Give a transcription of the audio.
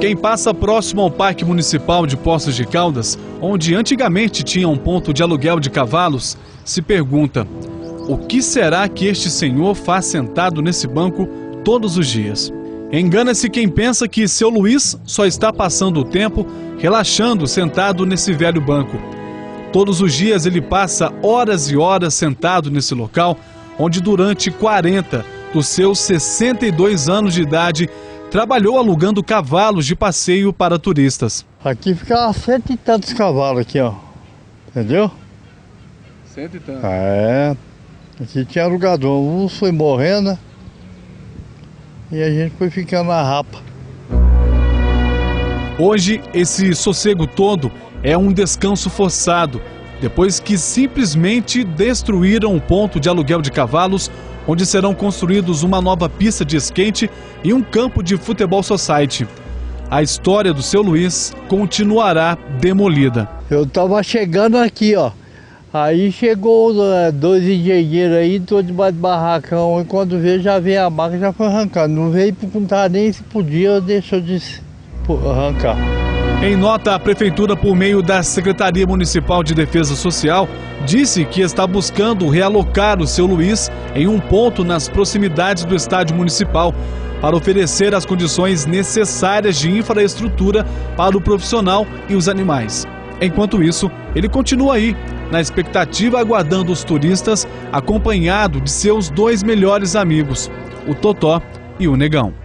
Quem passa próximo ao Parque Municipal de Poços de Caldas, onde antigamente tinha um ponto de aluguel de cavalos, se pergunta: o que será que este senhor faz sentado nesse banco todos os dias? Engana-se quem pensa que seu Luiz só está passando o tempo relaxando sentado nesse velho banco. Todos os dias ele passa horas e horas sentado nesse local, onde durante 40 dos seus 62 anos de idade trabalhou alugando cavalos de passeio para turistas. Aqui ficava 100 e tantos cavalos aqui, ó. Entendeu? 100 e tantos. É. Aqui tinha alugador. Um foi morrendo e a gente foi ficando na rapa. Hoje, esse sossego todo é um descanso forçado, depois que simplesmente destruíram o ponto de aluguel de cavalos, onde serão construídos uma nova pista de skate e um campo de futebol society. A história do seu Luiz continuará demolida. Eu tava chegando aqui, ó. Aí chegou dois engenheiros aí, todos debaixo de barracão. E quando veio, já veio a máquina, já foi arrancando. Não veio porque não tava nem se podia, deixou de arrancar. Em nota, a Prefeitura, por meio da Secretaria Municipal de Defesa Social, disse que está buscando realocar o seu Luiz em um ponto nas proximidades do estádio municipal para oferecer as condições necessárias de infraestrutura para o profissional e os animais. Enquanto isso, ele continua aí, na expectativa, aguardando os turistas, acompanhado de seus dois melhores amigos, o Totó e o Negão.